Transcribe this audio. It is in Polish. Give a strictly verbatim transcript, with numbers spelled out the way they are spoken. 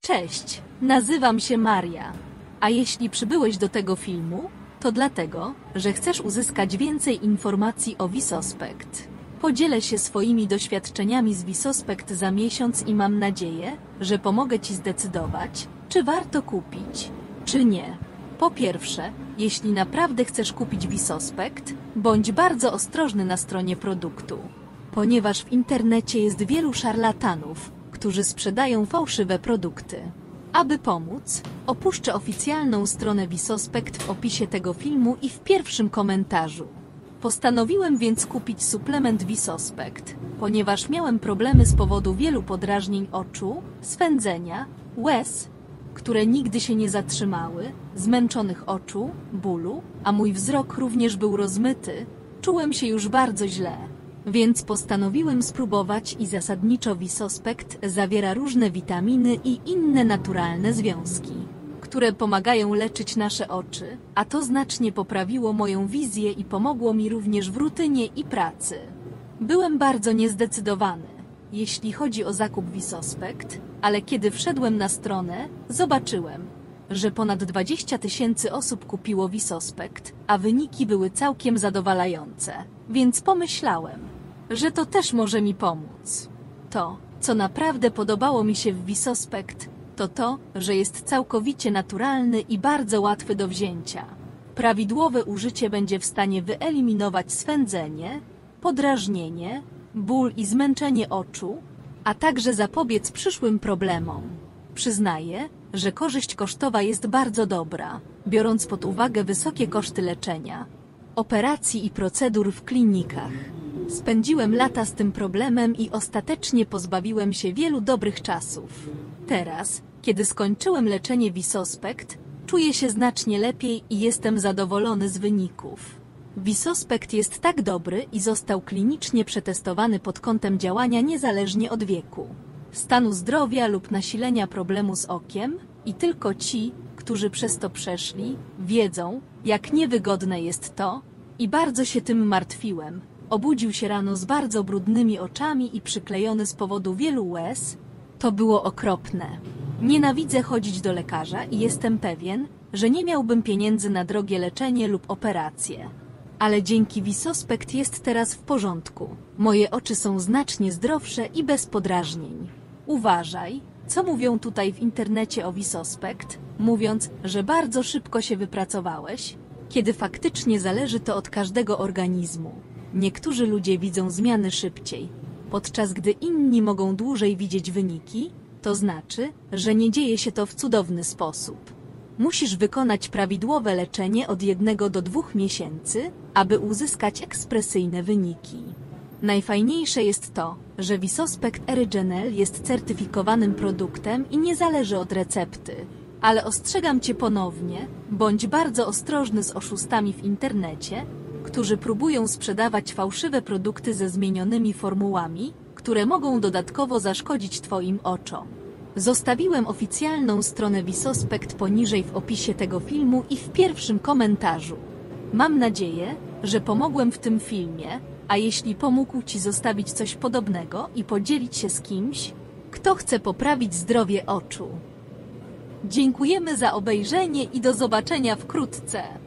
Cześć, nazywam się Maria. A jeśli przybyłeś do tego filmu, to dlatego, że chcesz uzyskać więcej informacji o Visospect. Podzielę się swoimi doświadczeniami z Visospect za miesiąc i mam nadzieję, że pomogę Ci zdecydować, czy warto kupić, czy nie. Po pierwsze, jeśli naprawdę chcesz kupić Visospect, bądź bardzo ostrożny na stronie produktu, ponieważ w internecie jest wielu szarlatanów, którzy sprzedają fałszywe produkty. Aby pomóc, opuszczę oficjalną stronę Visospect w opisie tego filmu i w pierwszym komentarzu. Postanowiłem więc kupić suplement Visospect, ponieważ miałem problemy z powodu wielu podrażnień oczu, swędzenia, łez, które nigdy się nie zatrzymały, zmęczonych oczu, bólu, a mój wzrok również był rozmyty, czułem się już bardzo źle. Więc postanowiłem spróbować i zasadniczo Visospect zawiera różne witaminy i inne naturalne związki, które pomagają leczyć nasze oczy, a to znacznie poprawiło moją wizję i pomogło mi również w rutynie i pracy. Byłem bardzo niezdecydowany, jeśli chodzi o zakup Visospect, ale kiedy wszedłem na stronę, zobaczyłem, że ponad dwadzieścia tysięcy osób kupiło Visospect, a wyniki były całkiem zadowalające, więc pomyślałem, że to też może mi pomóc. To, co naprawdę podobało mi się w Visospect, to to, że jest całkowicie naturalny i bardzo łatwy do wzięcia. Prawidłowe użycie będzie w stanie wyeliminować swędzenie, podrażnienie, ból i zmęczenie oczu, a także zapobiec przyszłym problemom. Przyznaję, że korzyść kosztowa jest bardzo dobra, biorąc pod uwagę wysokie koszty leczenia, operacji i procedur w klinikach. Spędziłem lata z tym problemem i ostatecznie pozbawiłem się wielu dobrych czasów. Teraz, kiedy skończyłem leczenie Visospect, czuję się znacznie lepiej i jestem zadowolony z wyników. Visospect jest tak dobry i został klinicznie przetestowany pod kątem działania niezależnie od wieku, stanu zdrowia lub nasilenia problemu z okiem i tylko ci, którzy przez to przeszli, wiedzą, jak niewygodne jest to i bardzo się tym martwiłem. Obudził się rano z bardzo brudnymi oczami i przyklejony z powodu wielu łez. To było okropne. Nienawidzę chodzić do lekarza i jestem pewien, że nie miałbym pieniędzy na drogie leczenie lub operacje. Ale dzięki Visospect jest teraz w porządku. Moje oczy są znacznie zdrowsze i bez podrażnień. Uważaj, co mówią tutaj w internecie o Visospect, mówiąc, że bardzo szybko się wypracowałeś, kiedy faktycznie zależy to od każdego organizmu. Niektórzy ludzie widzą zmiany szybciej, podczas gdy inni mogą dłużej widzieć wyniki, to znaczy, że nie dzieje się to w cudowny sposób. Musisz wykonać prawidłowe leczenie od jednego do dwóch miesięcy, aby uzyskać ekspresyjne wyniki. Najfajniejsze jest to, że Visospect Original jest certyfikowanym produktem i nie zależy od recepty. Ale ostrzegam Cię ponownie, bądź bardzo ostrożny z oszustami w internecie, którzy próbują sprzedawać fałszywe produkty ze zmienionymi formułami, które mogą dodatkowo zaszkodzić Twoim oczom. Zostawiłem oficjalną stronę Visospect poniżej w opisie tego filmu i w pierwszym komentarzu. Mam nadzieję, że pomogłem w tym filmie, a jeśli pomógł Ci zostawić coś podobnego i podzielić się z kimś, kto chce poprawić zdrowie oczu. Dziękujemy za obejrzenie i do zobaczenia wkrótce.